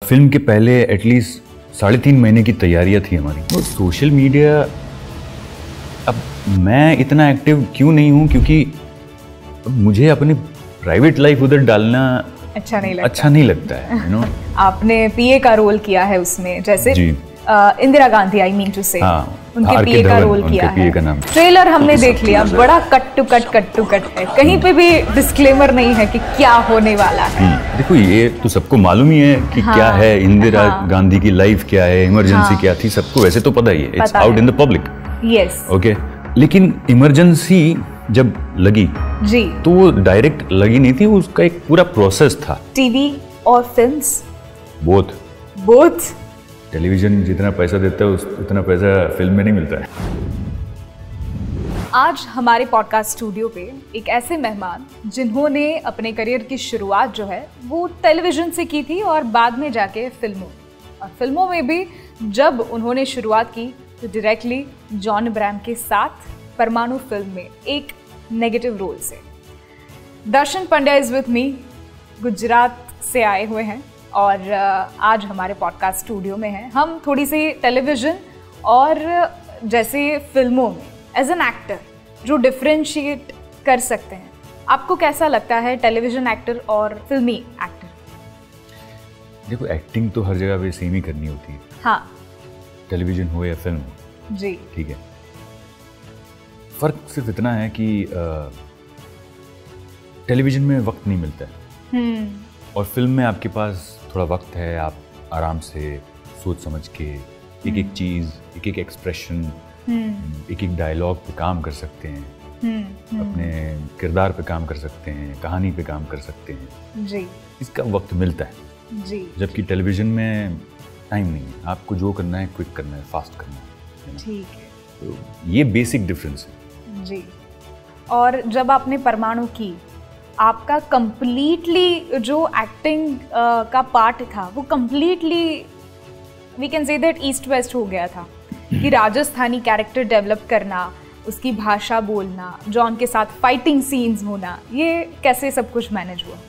Film के पहले at least 3.5 महीने की तैयारियां थी हमारी। तो सोशल मीडिया अब मैं इतना एक्टिव क्यों नहीं हूँ, क्योंकि मुझे अपनी प्राइवेट लाइफ उधर डालना अच्छा नहीं लगता है, यू नो। आपने पीए का रोल किया है उसमें, जैसे Indira Gandhi, I mean to say, उनके पीए का रोल किया है। ट्रेलर हमने देख लिया, बड़ा कट टू कट है, कहीं पे भी डिस्क्लेमर नहीं है कि क्या होने वाला है। देखो ये तो सबको मालूम ही है कि क्या है, इंदिरा गांधी की लाइफ क्या है, इमरजेंसी क्या थी, सबको वैसे तो पता ही है, it's out in the public. Yes, okay. लेकिन इमरजेंसी जब लगी जी, तो वो डायरेक्ट लगी नहीं थी, उसका एक पूरा प्रोसेस था। टीवी और फिल्म्स बोथ। टेलीविजन जितना पैसा देता है उतना पैसा फिल्म में नहीं मिलता है। आज हमारे पॉडकास्ट स्टूडियो पे एक ऐसे मेहमान जिन्होंने अपने करियर की शुरुआत जो है वो टेलीविजन से की थी और बाद में जाके फिल्मों में भी जब उन्होंने शुरुआत की तो डायरेक्टली जॉन अब्राहम के साथ परमाणु फिल्म में एक नेगेटिव रोल से। Darshan Pandya is with me, Gujarat से आए हुए हैं और आज हमारे पॉडकास्ट स्टूडियो में हैं। हम थोड़ी सी टेलीविजन और जैसे फिल्मों में एज एन एक्टर जो डिफरेंशिएट कर सकते हैं, आपको कैसा लगता है टेलीविजन एक्टर और फिल्मी एक्टर? देखो एक्टिंग तो हर जगह पे सेम ही करनी होती है। हाँ, टेलीविजन हो या फिल्म हो, जी ठीक है। फर्क सिर्फ इतना है कि टेलीविजन में वक्त नहीं मिलता है और फिल्म में आपके पास थोड़ा वक्त है, आप आराम से सोच समझ के एक एक चीज़, एक एक एक्सप्रेशन, एक एक डायलॉग पे काम कर सकते हैं, अपने किरदार पे काम कर सकते हैं, कहानी पे काम कर सकते हैं जी, इसका वक्त मिलता है जी। जबकि टेलीविजन में टाइम नहीं है, आपको जो करना है क्विक करना है, फास्ट करना है, ठीक है। तो ये बेसिक डिफरेंस है जी। और जब आपने परमाणु की, आपका कंप्लीटली जो एक्टिंग का पार्ट था वो completely we can say that east west हो गया था कि राजस्थानी कैरेक्टर डेवलप करना, उसकी भाषा बोलना, जॉन के साथ फाइटिंग सीन्स होना, ये कैसे सब कुछ मैनेज हुआ?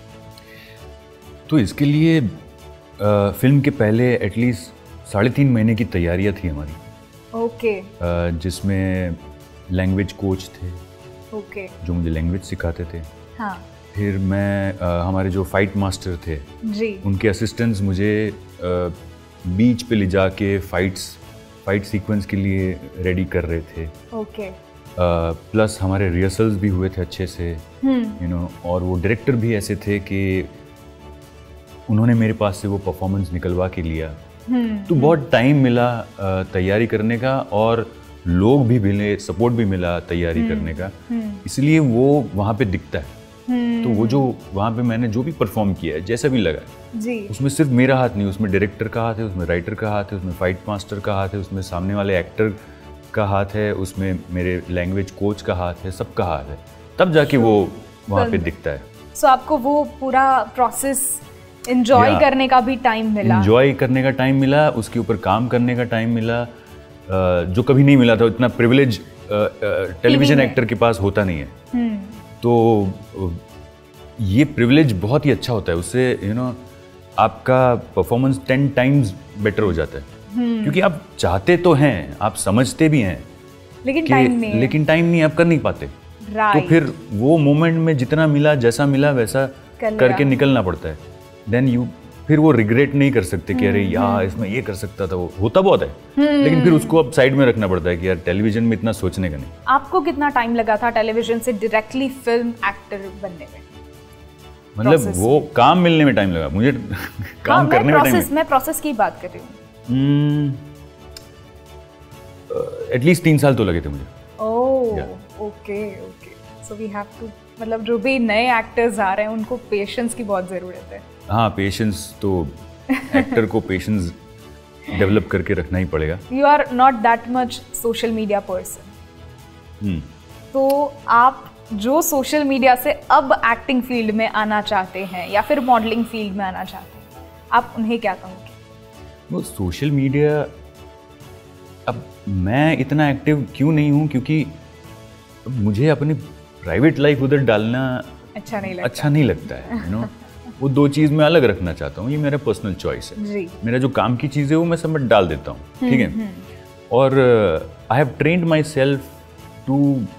तो इसके लिए फिल्म के पहले एटलीस्ट 3.5 महीने की तैयारियां थी हमारी। ओके। जिसमें लैंग्वेज कोच थे, ओके, जो मुझे लैंग्वेज सिखाते थे। हाँ। फिर मैं हमारे जो फाइट मास्टर थे जी, उनके असिस्टेंट्स मुझे बीच पे ले जाके फाइट सीक्वेंस के लिए रेडी कर रहे थे। ओके। प्लस हमारे रिहर्सल्स भी हुए थे अच्छे से, यू नो, और वो डायरेक्टर भी ऐसे थे कि उन्होंने मेरे पास से वो परफॉर्मेंस निकलवा के लिया। तो बहुत टाइम मिला तैयारी करने का और लोग भी मिले, सपोर्ट भी मिला तैयारी करने का, इसलिए वो वहाँ पे दिखता है। तो वो जो वहाँ पे मैंने जो भी परफॉर्म किया है, जैसा भी लगा जी, उसमें सिर्फ मेरा हाथ नहीं, उसमें डायरेक्टर का हाथ है, उसमें राइटर का हाथ है, उसमें फाइट मास्टर का हाथ है, उसमें सामने वाले एक्टर का हाथ है, उसमें मेरे लैंग्वेज कोच का हाथ है, सबका हाथ है, तब जाके वो वहाँ पे दिखता है। सो आपको वो पूरा प्रोसेस एंजॉय करने का भी टाइम मिला? एंजॉय करने का टाइम मिला, उसके ऊपर काम करने का टाइम मिला, जो कभी नहीं मिला था। इतना प्रिविलेज टेलीविजन एक्टर के पास होता नहीं है। तो ये प्रिविलेज बहुत ही अच्छा होता है, उससे यू नो आपका परफॉर्मेंस 10 टाइम्स बेटर हो जाता है, क्योंकि आप चाहते तो हैं, आप समझते भी हैं, लेकिन टाइम नहीं, आप कर नहीं पाते। तो फिर वो मोमेंट में जितना मिला, जैसा मिला वैसा करके निकलना पड़ता है। देन फिर वो रिग्रेट नहीं कर सकते कि अरे यार इसमें ये कर सकता था, वो होता बहुत है, लेकिन फिर उसको अब साइड में रखना पड़ता है कि यार टेलीविजन में इतना सोचने का नहीं। आपको कितना टाइम लगा था टेलीविजन से डायरेक्टली फिल्म एक्टर बनने में? मतलब वो काम मिलने में टाइम लगा मुझे, काम करने में टाइम। मैं प्रोसेस की बात कर रही हूँ। एटलीस्ट 3 साल तो लगे थे मुझे। Okay. So we have to, मतलब जो भी नए एक्टर्स आ रहे हैं उनको पेशेंस की बहुत ज़रूरत है। हाँ, पेशेंस तो एक्टर को पेशेंस डेवलप करके रखना ही पड़ेगा। You are not that much social media person, तो आप जो सोशल मीडिया से अब एक्टिंग फील्ड में आना चाहते हैं या फिर मॉडलिंग फील्ड में आना चाहते हैं, आप उन्हें क्या कहोगे? वो सोशल मीडिया, अब मैं इतना एक्टिव क्यों नहीं हूँ, क्योंकि मुझे अपनी प्राइवेट लाइफ उधर डालना अच्छा नहीं लगता है, यू नो। वो दो चीज़ मैं अलग रखना चाहता हूँ, ये मेरा पर्सनल चॉइस है जी। मेरा जो काम की चीज़ है वो मैं सब में डाल देता हूँ, ठीक है। और I have trained myself to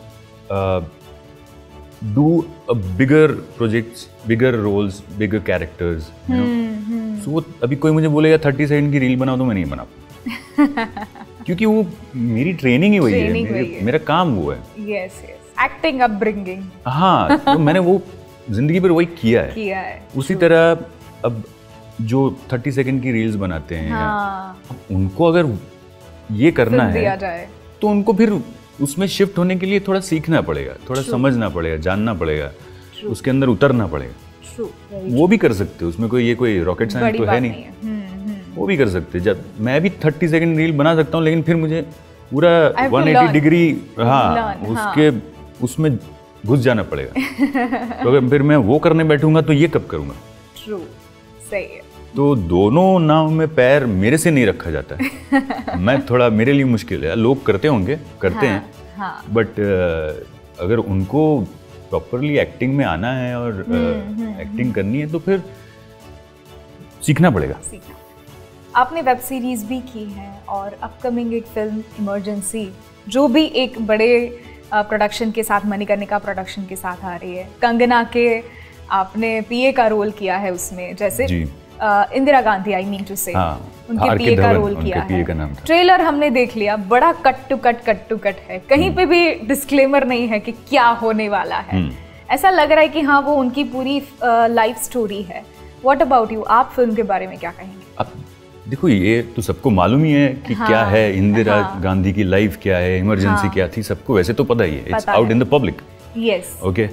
do a bigger projects, bigger roles, bigger characters, you know. So अभी कोई मुझे बोलेगा 30 सेकंड की रील बनाओ तो मैं नहीं बना क्योंकि वो मेरी ट्रेनिंग ही वही है, मेरा काम वो है। Yes yes, acting upbringing. हाँ, तो मैंने वो जिंदगी पर वही किया है। उसी तरह अब जो 30 सेकंड की रील्स बनाते हैं, अब उनको अगर ये करना है तो उनको फिर उसमें शिफ्ट होने के लिए थोड़ा सीखना पड़ेगा, थोड़ा समझना पड़ेगा, जानना पड़ेगा, उसके अंदर उतरना पड़ेगा। वो भी कर सकते हो, उसमें कोई रॉकेट साइंस तो है नहीं। वो भी कर सकते। जब मैं भी 30 सेकंड रील बना सकता हूँ, लेकिन फिर मुझे पूरा 180 डिग्री उसमें घुस जाना पड़ेगा। तो अगर फिर मैं वो करने बैठूंगा तो ये कब करूंगा? ट्रू, सही है। तो दोनों नाव में पैर मेरे से नहीं रखा जाता है। मैं थोड़ा, मेरे लिए मुश्किल है। लोग करते होंगे, करते हैं, बट अगर उनको प्रॉपरली एक्टिंग में आना है और एक्टिंग करनी है तो फिर सीखना पड़ेगा। आपने वेब सीरीज भी की है और अपकमिंग एक फिल्म इमरजेंसी, जो भी एक बड़े प्रोडक्शन के साथ, मणिकर्णिका प्रोडक्शन के साथ आ रही है। कंगना के आपने पीए का रोल किया है उसमें, जैसे Indira Gandhi, I mean to say, उनके पीए का रोल किया है। ट्रेलर हमने देख लिया, बड़ा कट टू कट है, कहीं पे भी डिस्क्लेमर नहीं है कि क्या होने वाला है। ऐसा लग रहा है कि हाँ, वो उनकी पूरी लाइफ स्टोरी है। व्हाट अबाउट यू, आप फिल्म के बारे में क्या कहेंगे? अब देखो, ये तो सबको मालूम ही है कि क्या है इंदिरा गांधी की लाइफ, क्या है इमरजेंसी, क्या थी, सबको वैसे तो पता ही है। It's out in the public. Yes, okay.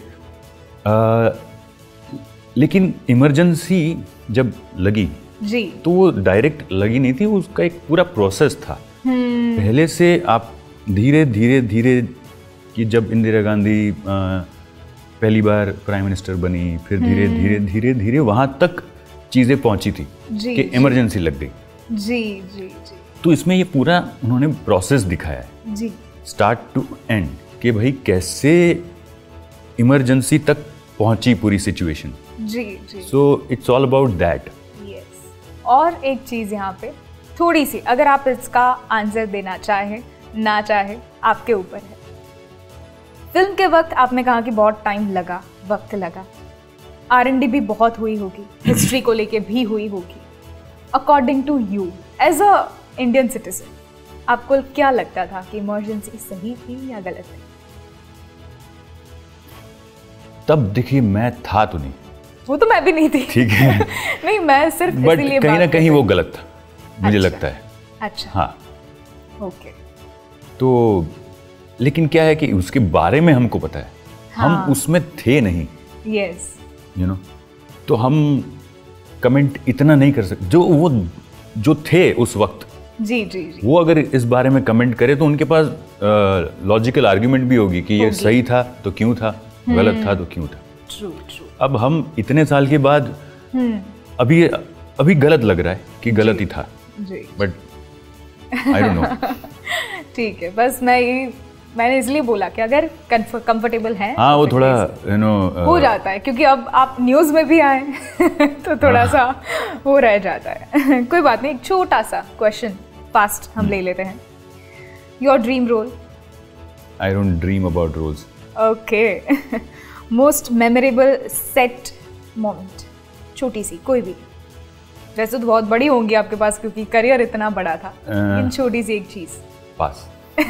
लेकिन इमरजेंसी जब लगी जी, तो वो डायरेक्ट लगी नहीं थी, उसका एक पूरा प्रोसेस था। पहले से आप धीरे धीरे कि जब इंदिरा गांधी पहली बार प्राइम मिनिस्टर बनी, फिर धीरे धीरे वहां तक चीजें पहुंची थी कि इमरजेंसी लग गई। जी जी जी। तो इसमें ये पूरा उन्होंने प्रोसेस दिखाया है जी, स्टार्ट टू एंड, कि भाई कैसे इमरजेंसी तक पहुंची पूरी सिचुएशन। जी जी। So it's all about that. Yes. और एक चीज़ यहाँ पे थोड़ी सी, अगर आप इसका आंसर देना चाहे ना चाहे, आपके ऊपर है। फिल्म के वक्त आपने कहा कि बहुत टाइम लगा, वक्त लगा, R&D भी बहुत हुई होगी, हिस्ट्री को लेके भी हुई होगी। According to you, as a Indian citizen, आपको क्या लगता था कि इमरजेंसी सही थी या गलत थी? तब देखिए, मैं था तो नहीं, वो तो मैं भी नहीं थी, ठीक है। नहीं, मैं सिर्फ इसलिए कहीं ना कहीं वो गलत था, मुझे लगता है। अच्छा, हाँ, ओके। तो लेकिन क्या है कि उसके बारे में हमको पता है, हम उसमें थे नहीं। यस, यू नो, तो हम कमेंट इतना नहीं कर सकते। जो थे उस वक्त, जी जी जी, वो अगर इस बारे में कमेंट करे तो उनके पास लॉजिकल आर्ग्यूमेंट भी होगी कि ये सही था तो क्यों था, गलत था तो क्यों था। True true. अब हम इतने साल के बाद अभी गलत लग रहा है कि गलत ही था, बट आई डोंट नो। ठीक है, बस मैंने इसलिए बोला कि अगर कंफर्टेबल है, हाँ, वो थोड़ा हो जाता है, क्योंकि अब आप न्यूज़ में भी आए तो थोड़ा सा वो रह जाता है। कोई बात नहीं, एक छोटा सा क्वेश्चन फास्ट हम ले लेते हैं। Your dream role? I don't dream about roles. Okay. Most memorable set moment, छोटी सी कोई भी, वैसे तो बहुत बड़ी होंगी आपके पास क्योंकि करियर इतना बड़ा था, लेकिन छोटी सी एक चीज। Pass.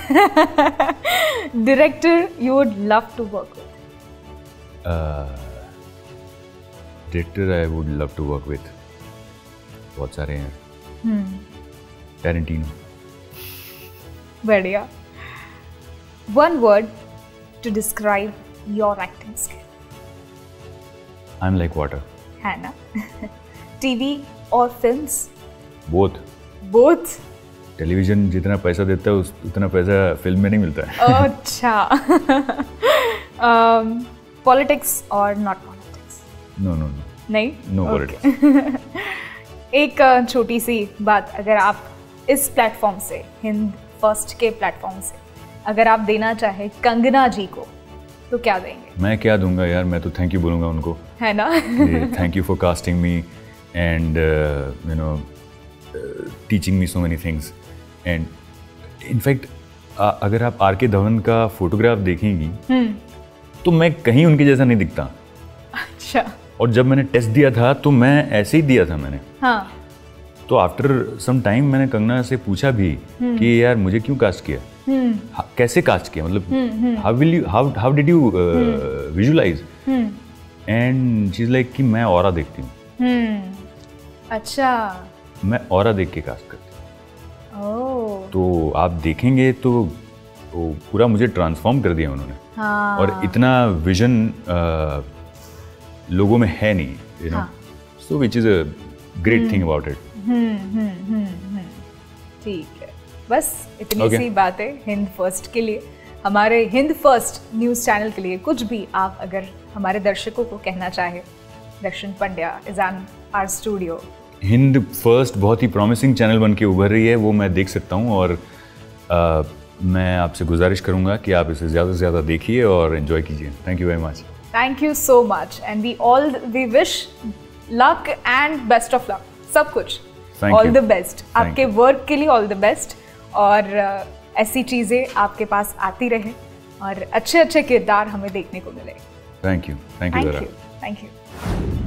Director you would love to work with? Director I would love to work with, बहुत सारे हैं। टैरेंटिनो। बढ़िया। One word to describe your acting skill? I am like water. है ना? टीवी और फिल्म्स? बोथ। बोथ? टेलीविजन जितना पैसा देता है उतना पैसा फिल्म में नहीं मिलता है। अच्छा। पॉलिटिक्स और not politics? No no no, नहीं, नो पॉलिटिक्स। एक छोटी सी बात, अगर आप इस प्लेटफॉर्म से, हिंद फर्स्ट के प्लेटफॉर्म से, अगर आप देना चाहे कंगना जी को, तो क्या देंगे? मैं क्या दूंगा यार, मैं तो थैंक यू बोलूंगा उनको है ना? Thank you for casting me and you know teaching me so many things. And in fact अगर आप आर के धवन का फोटोग्राफ देखेंगी तो मैं कहीं उनके जैसा नहीं दिखता. अच्छा. और जब मैंने टेस्ट दिया था तो मैं ऐसे ही दिया था मैंने. हाँ. तो आफ्टर सम टाइम मैंने कंगना से पूछा भी कि यार मुझे क्यों कास्ट किया, कैसे कास्ट किया, मतलब how did you visualise. And she is like कि मैं ऑरा देखती हूँ. अच्छा. मैं ऑरा देख के कास्ट करती हूँ. तो आप देखेंगे तो पूरा मुझे ट्रांसफॉर्म कर दिया उन्होंने. हाँ. और इतना विजन लोगों में है नहीं, you know, so which is a great thing about it. ठीक है, बस इतनी सी बातें हिंद फर्स्ट के लिए, हमारे हिंद फर्स्ट न्यूज़ चैनल के लिए. कुछ भी आप अगर हमारे दर्शकों को कहना चाहे. Darshan Pandya is on our studio. Hind first बहुत ही प्रॉमिसिंग चैनल बन के उभर रही है, वो मैं देख सकता हूँ. और मैं आपसे गुजारिश करूँगा कि आप इसे ज़्यादा से ज़्यादा देखिए और एंजॉय कीजिए. Thank you very much. Thank you so much and we wish luck and best of luck. सब कुछ ऑल द बेस्ट. आपके वर्क के लिए ऑल द बेस्ट. और ऐसी चीज़ें आपके पास आती रहे और अच्छे अच्छे किरदार हमें देखने को मिले. Thank you. Thank you.